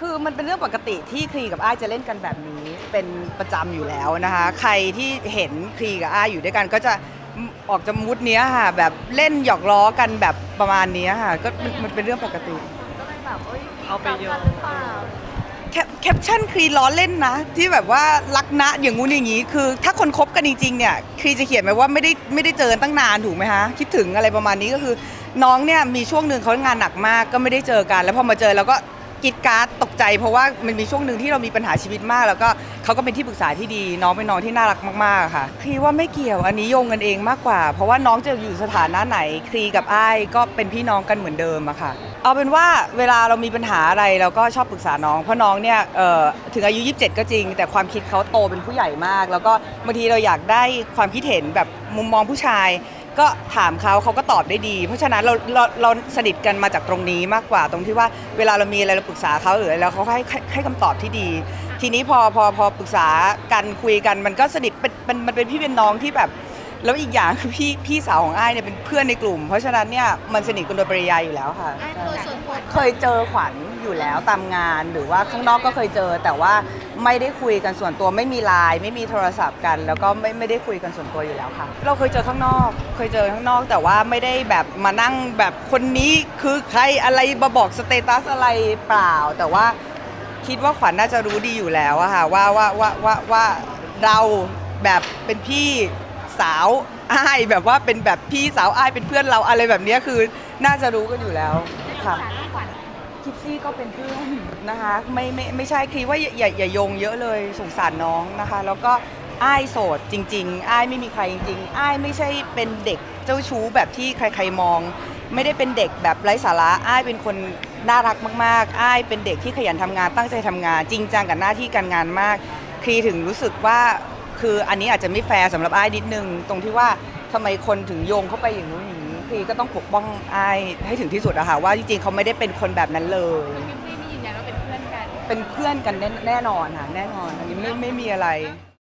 คือมันเป็นเรื่องปกติที่ครีกับอ้ายจะเล่นกันแบบนี้เป็นประจำอยู่แล้วนะคะใครที่เห็นครีกับอ้ายอยู่ด้วยกันก็จะออกจากมูดเนี้ยค่ะแบบเล่นหยอกล้อกันแบบประมาณนี้ค่ะก็มันเป็นเรื่องปกติก็เลยแบบเอาไปเยอะหรือเปล่าแคปชั่นครีล้อเล่นนะที่แบบว่ารักนะอย่างงู้นอย่างงี้คือถ้าคนคบกันจริงๆเนี่ยครีจะเขียนไหมว่าไม่ได้เจอตั้งนานถูกไหมคะคิดถึงอะไรประมาณนี้ก็คือน้องเนี่ยมีช่วงหนึ่งเขางานหนักมากก็ไม่ได้เจอกันแล้วพอมาเจอแล้วก็กิดการ์ดตกใจเพราะว่ามันมีช่วงหนึ่งที่เรามีปัญหาชีวิตมากแล้วก็เขาก็เป็นที่ปรึกษาที่ดีน้องเป็นน้องที่น่ารักมากๆค่ะครีว่าไม่เกี่ยวอันนี้โยงกันเองมากกว่าเพราะว่าน้องจะอยู่สถานะไหนครีกับอ้ายก็เป็นพี่น้องกันเหมือนเดิมอะค่ะเอาเป็นว่าเวลาเรามีปัญหาอะไรเราก็ชอบปรึกษาน้องเพราะน้องเนี่ยถึงอายุ27ก็จริงแต่ความคิดเขาโตเป็นผู้ใหญ่มากแล้วก็บางทีเราอยากได้ความคิดเห็นแบบมุมมองผู้ชายก็ถามเขาก็ตอบได้ดีเพราะฉะนั้นเราสนิทกันมาจากตรงนี้มากกว่าตรงที่ว่าเวลาเรามีอะไรเราปรึกษาเขาหรือแล้วเขาให้คำตอบที่ดีทีนี้พอปรึกษากันคุยกันมันก็สนิทมันเป็นพี่เป็นน้องที่แบบแล้วอีกอย่างคือพี่สาวของอ้ายเนี่ยเป็นเพื่อนในกลุ่มเพราะฉะนั้นเนี่ยมันสนิทกันโดยปริยายอยู่แล้วค่ะเคยเจอขวัญอยู่แล้วตามงานหรือว่าข้างนอกก็เคยเจอแต่ว่าไม่ได้คุยกันส่วนตัวไม่มีไลน์ไม่มีโทรศัพท์กันแล้วก็ไม่ได้คุยกันส่วนตัวอยู่แล้วค่ะเราเคยเจอข้างนอกแต่ว่าไม่ได้แบบมานั่งแบบคนนี้คือใครอะไรมาบอกสเตตัสอะไรเปล่าแต่ว่าคิดว่าขวัญน่าจะรู้ดีอยู่แล้วอะค่ะว่าเราแบบเป็นพี่สาวอ้ายแบบว่าเป็นแบบพี่สาวอ้ายเป็นเพื่อนเราอะไรแบบนี้คือน่าจะรู้กันอยู่แล้วค่ะคิปซี่ก็เป็นเพื่อนนะคะไม่ใช่คิดว่าอย่าโยงเยอะเลยสงสารน้องนะคะแล้วก็อ้ายโสดจริงๆอ้ายไม่มีใครจริงๆอ้ายไม่ใช่เป็นเด็กเจ้าชู้แบบที่ใครๆมองไม่ได้เป็นเด็กแบบไร้สาระอ้ายเป็นคนน่ารักมากๆอ้ายเป็นเด็กที่ขยันทำงานตั้งใจทำงานจริงจังกับหน้าที่การงานมากครีถึงรู้สึกว่าคืออันนี้อาจจะไม่แฟร์สำหรับอ้ายนิดนึงตรงที่ว่าทำไมคนถึงโยงเข้าไปอย่างนู้นอย่างนี้ครีก็ต้องปกป้องอ้ายให้ถึงที่สุดอะค่ะว่าจริงๆเขาไม่ได้เป็นคนแบบนั้นเลยพี่นี่ยืนยันว่าเป็นเพื่อนกันเป็นเพื่อนกันแน่นอนค่ะแน่นอนอันนี้ไม่มีอะไร